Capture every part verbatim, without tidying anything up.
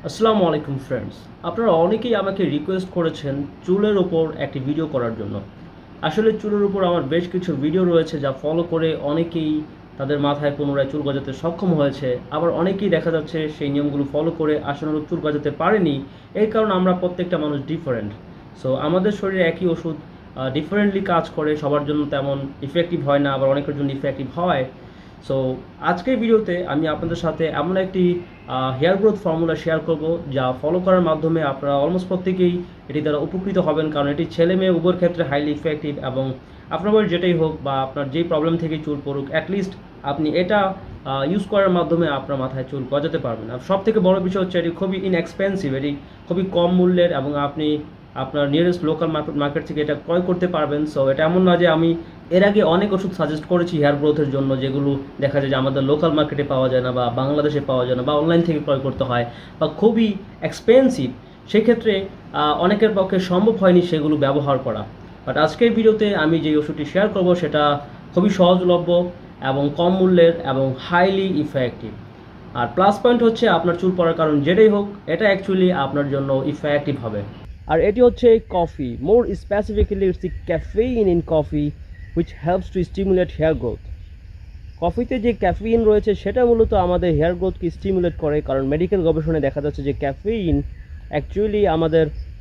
আসসালামু আলাইকুম ফ্রেন্ডস, আপনারা অনেকেই আমাকে রিকোয়েস্ট করেছেন চুলের ওপর একটি ভিডিও করার জন্য। আসলে চুলের উপর আমার বেশ কিছু ভিডিও রয়েছে যা ফলো করে অনেকেই তাদের মাথায় পুনরায় চুল গজাতে সক্ষম হয়েছে, আবার অনেকেই দেখা যাচ্ছে সেই নিয়মগুলো ফলো করে আশানুরূপ চুল গজাতে পারেনি। এর কারণ আমরা প্রত্যেকটা মানুষ ডিফারেন্ট। সো আমাদের শরীরে একই ওষুধ ডিফারেন্টলি কাজ করে, সবার জন্য তেমন ইফেক্টিভ হয় না, আবার অনেকের জন্য ইফেক্টিভ হয়। সো আজকের ভিডিওতে আমি আপনাদের সাথে এমন একটি হেয়ার গ্রোথ ফর্মুলা শেয়ার করব যা ফলো করার মাধ্যমে আপনারা অলমোস্ট প্রত্যেকেই এটি দ্বারা উপকৃত হবেন, কারণ এটি ছেলে মেয়ে উভয়ের ক্ষেত্রে হাইলি ইফেক্টিভ। এবং আপনার বয়স যেটাই হোক বা আপনার যেই প্রবলেম থেকে চুল পড়ুক, অ্যাটলিস্ট আপনি এটা ইউজ করার মাধ্যমে আপনার মাথায় চুল গজাতে পারবেন। আর সব থেকে বড় বিষয় হচ্ছে এটি খুবই ইনএক্সপেন্সিভ, এটি খুবই কম মূল্যের এবং আপনি আপনার নিয়ারেস্ট লোকাল মার্কেট থেকে এটা ক্রয় করতে পারবেন। সো এটা এমন না যে আমি এর আগে অনেক ওষুধ সাজেস্ট করেছি হেয়ার গ্রোথের জন্য, যেগুলো দেখা যায় যে আমাদের লোকাল মার্কেটে পাওয়া যায় না বা বাংলাদেশে পাওয়া যায় না বা অনলাইন থেকে ক্রয় করতে হয় বা খুবই এক্সপেন্সিভ, সেক্ষেত্রে অনেকের পক্ষে সম্ভব হয়নি সেগুলো ব্যবহার করা। বাট আজকের ভিডিওতে আমি যে ওষুধটি শেয়ার করব সেটা খুবই সহজলভ্য এবং কম মূল্যের এবং হাইলি ইফেক্টিভ। আর প্লাস পয়েন্ট হচ্ছে আপনার চুল পড়ার কারণ যেটাই হোক, এটা অ্যাকচুয়ালি আপনার জন্য ইফেক্টিভ হবে। আর এটি হচ্ছে coffee, more specifically it's the caffeine in coffee which helps to stimulate hair growth. কফিতে যে ক্যাফেইন রয়েছে সেটা মূলত আমাদের হেয়ার গ্রোথকে স্টিমুলেট করে, কারণ মেডিকেল গবেষণায় দেখা যাচ্ছে যে ক্যাফেইন অ্যাকচুয়ালি আমাদের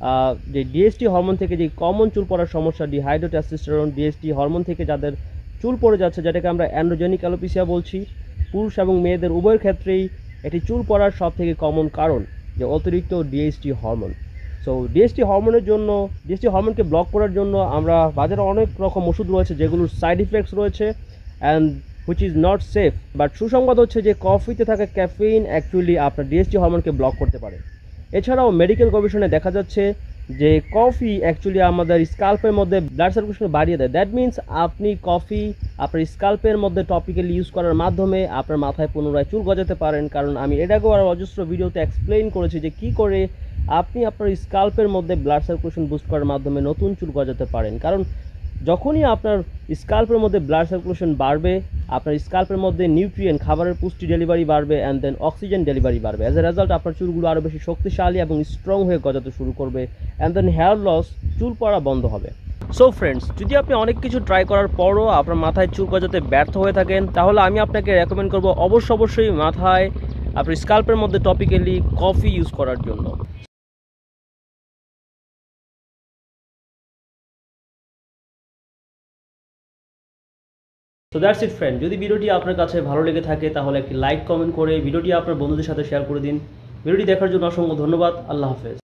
যে ডিএসটি হরমোন থেকে যে কমন চুল পড়ার সমস্যা, ডিহাইড্রোটেস্টোস্টেরন ডিএসটি হরমোন থেকে যাদের চুল পড়ে যাচ্ছে, যেটাকে আমরা অ্যান্ড্রোজেনিক অ্যালোপেসিয়া বলছি, পুরুষ এবং মেয়েদের উভয়ের ক্ষেত্রেই এটি চুল পড়ার সব থেকে কমন কারণ যে অতিরিক্ত ডিএসটি হরমোন। সো ডিএসটি হরমোনের জন্য, ডিএসটি হরমোনকে ব্লক করার জন্য আমরা বাজারে অনেক রকম ওষুধ রয়েছে যেগুলোর সাইড ইফেক্টস রয়েছে and which is not safe. But সুসংবাদ হচ্ছে যে কফিতে থাকা ক্যাফেইন অ্যাকচুয়ালি আপনার ডিএসটি হরমোনকে ব্লক করতে পারে। এছাড়াও মেডিকেল গবেষণায় দেখা যাচ্ছে যে কফি অ্যাকচুয়ালি আমাদের স্কাল্পের মধ্যে ব্লাড সার্কুলেশন বাড়িয়ে দেয়। দ্যাট মিনস আপনি কফি আপনার স্কাল্পের মধ্যে টপিক্যালি ইউজ করার মাধ্যমে আপনার মাথায় পুনরায় চুল গজাতে পারেন। কারণ আমি এর আগেও আর অজস্র ভিডিওতে এক্সপ্লেইন করেছি যে কী করে আপনি আপনার স্কাল্পের মধ্যে ব্লাড সার্কুলেশন বুস্ট করার মাধ্যমে নতুন চুল গজাতে পারেন। কারণ যখনই আপনার স্কাল্পের মধ্যে ব্লাড সার্কুলেশন বাড়বে, আপনার স্কাল্পের মধ্যে নিউট্রিয়েন্ট খাবারের পুষ্টি ডেলিভারি বাড়বে অ্যান্ড দেন অক্সিজেন ডেলিভারি বাড়বে। অ্যাজ এ রেজাল্ট আপনার চুলগুলো আরও বেশি শক্তিশালী এবং স্ট্রং হয়ে গজাতে শুরু করবে অ্যান্ড দেন হেয়ার লস, চুল পড়া বন্ধ হবে। সো ফ্রেন্ডস, যদি আপনি অনেক কিছু ট্রাই করার পরও আপনার মাথায় চুল গজাতে ব্যর্থ হয়ে থাকেন, তাহলে আমি আপনাকে রেকমেন্ড করবো অবশ্য অবশ্যই মাথায় আপনার স্কাল্পের মধ্যে টপিক্যালি কফি ইউজ করার জন্য। সো দ্যাটস ইট ফ্রেন্ড, যদি ভিডিওটি আপনার কাছে ভালো লেগে থাকে তাহলে একটি লাইক কমেন্ট করে ভিডিওটি আপনার বন্ধুদের সাথে শেয়ার করে দিন। ভিডিওটি দেখার জন্য অসংখ্য ধন্যবাদ। আল্লাহ হাফেজ।